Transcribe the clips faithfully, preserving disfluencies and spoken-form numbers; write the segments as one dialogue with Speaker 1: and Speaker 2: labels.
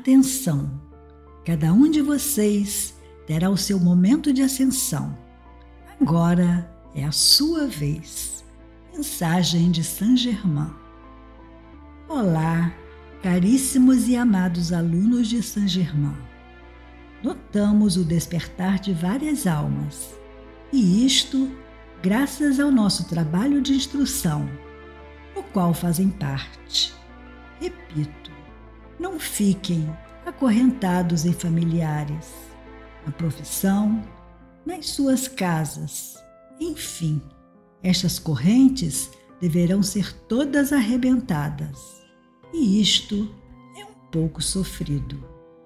Speaker 1: Atenção! Cada um de vocês terá o seu momento de ascensão. Agora é a sua vez. Mensagem de Saint Germain. Olá, caríssimos e amados alunos de Saint Germain. Notamos o despertar de várias almas, e isto graças ao nosso trabalho de instrução, no qual fazem parte. Repito, não fiquem acorrentados em familiares, na profissão, nas suas casas, enfim, estas correntes deverão ser todas arrebentadas, e isto é um pouco sofrido.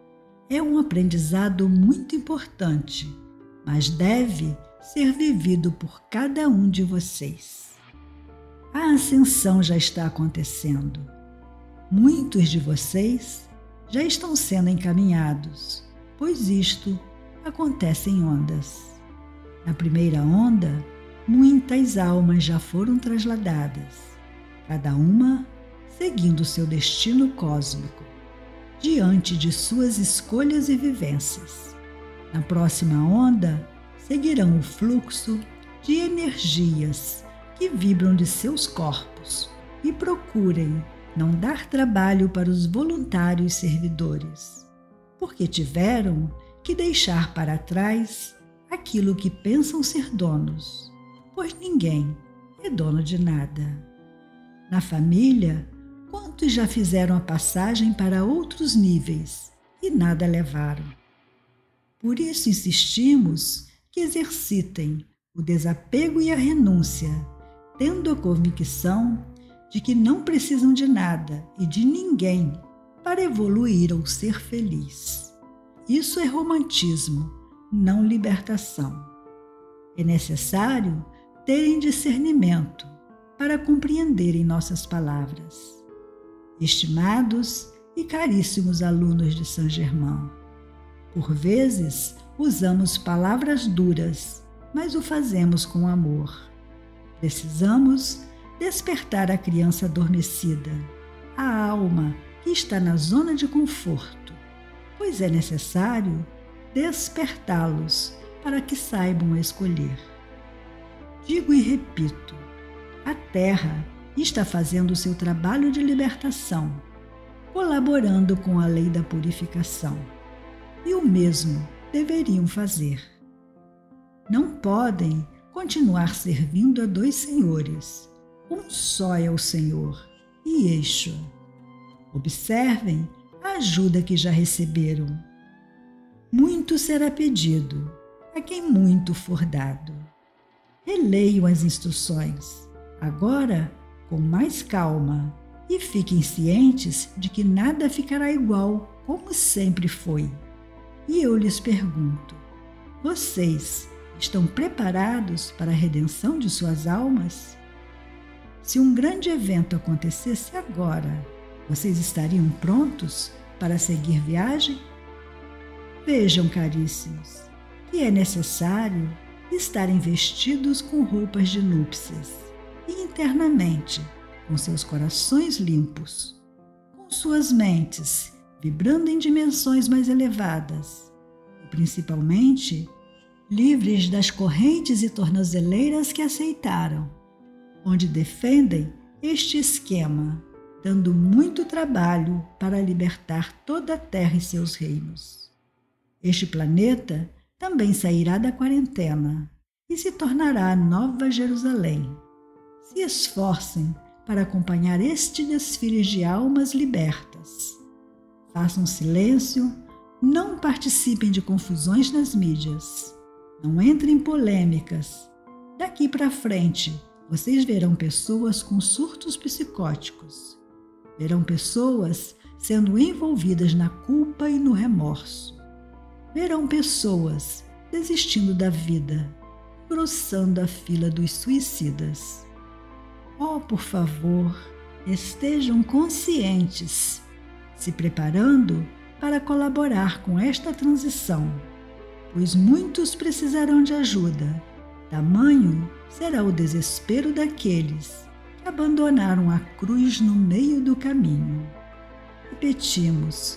Speaker 1: É um aprendizado muito importante, mas deve ser vivido por cada um de vocês. A ascensão já está acontecendo. Muitos de vocês já estão sendo encaminhados, pois isto acontece em ondas. Na primeira onda, muitas almas já foram trasladadas, cada uma seguindo seu destino cósmico, diante de suas escolhas e vivências. Na próxima onda, seguirão o fluxo de energias que vibram de seus corpos e procurem não dar trabalho para os voluntários servidores, porque tiveram que deixar para trás aquilo que pensam ser donos, pois ninguém é dono de nada. Na família, quantos já fizeram a passagem para outros níveis e nada levaram? Por isso insistimos que exercitem o desapego e a renúncia, tendo a convicção de que não precisam de nada e de ninguém para evoluir ou ser feliz. Isso é romantismo, não libertação. É necessário terem discernimento para compreenderem nossas palavras. Estimados e caríssimos alunos de Saint Germain, por vezes usamos palavras duras, mas o fazemos com amor. Precisamos despertar a criança adormecida, a alma que está na zona de conforto, pois é necessário despertá-los para que saibam escolher. Digo e repito, a Terra está fazendo o seu trabalho de libertação, colaborando com a lei da purificação, e o mesmo deveriam fazer. Não podem continuar servindo a dois senhores. Um só é o Senhor, e Yeshua. Observem a ajuda que já receberam. Muito será pedido a quem muito for dado. Releiam as instruções, agora com mais calma, e fiquem cientes de que nada ficará igual como sempre foi. E eu lhes pergunto, vocês estão preparados para a redenção de suas almas? Se um grande evento acontecesse agora, vocês estariam prontos para seguir viagem? Vejam, caríssimos, que é necessário estarem vestidos com roupas de núpcias e internamente com seus corações limpos, com suas mentes vibrando em dimensões mais elevadas e, principalmente, livres das correntes e tornozeleiras que aceitaram, onde defendem este esquema, dando muito trabalho para libertar toda a Terra e seus reinos. Este planeta também sairá da quarentena e se tornará a Nova Jerusalém. Se esforcem para acompanhar este desfile de almas libertas. Façam silêncio, não participem de confusões nas mídias, não entrem em polêmicas. Daqui para frente, vocês verão pessoas com surtos psicóticos. Verão pessoas sendo envolvidas na culpa e no remorso. Verão pessoas desistindo da vida, engrossando a fila dos suicidas. Oh, por favor, estejam conscientes, se preparando para colaborar com esta transição, pois muitos precisarão de ajuda. Tamanho será o desespero daqueles que abandonaram a cruz no meio do caminho. Repetimos,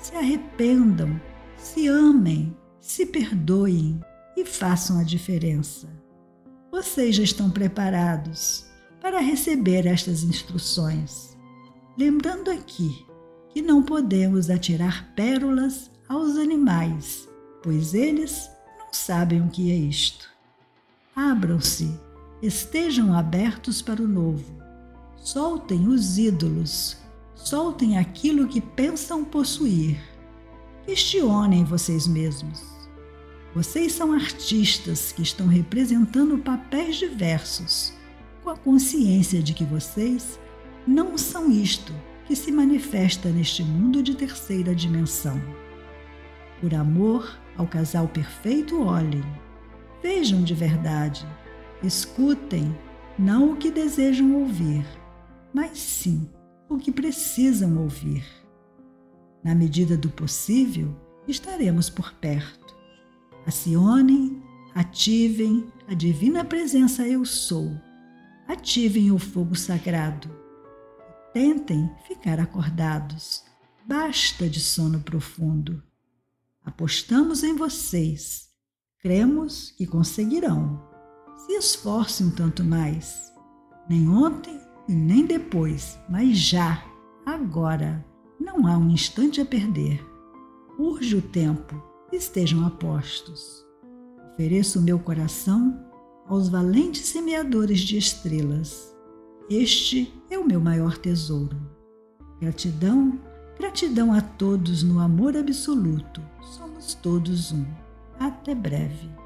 Speaker 1: Se arrependam, se amem, se perdoem e façam a diferença. Vocês já estão preparados para receber estas instruções. Lembrando aqui que não podemos atirar pérolas aos animais, pois eles não sabem o que é isto. Abram-se, estejam abertos para o novo. Soltem os ídolos, soltem aquilo que pensam possuir. Questionem vocês mesmos. Vocês são artistas que estão representando papéis diversos, com a consciência de que vocês não são isto que se manifesta neste mundo de terceira dimensão. Por amor ao casal perfeito, olhem, vejam de verdade, escutem não o que desejam ouvir, mas sim o que precisam ouvir. Na medida do possível, estaremos por perto. Acionem, ativem a divina presença Eu Sou. Ativem o fogo sagrado. Tentem ficar acordados. Basta de sono profundo. Apostamos em vocês. Cremos que conseguirão. Se esforcem um tanto mais. Nem ontem e nem depois, mas já, agora. Não há um instante a perder. Urge o tempo. Estejam a postos. Ofereço o meu coração aos valentes semeadores de estrelas. Este é o meu maior tesouro. Gratidão, gratidão a todos no amor absoluto. Somos todos um. Até breve.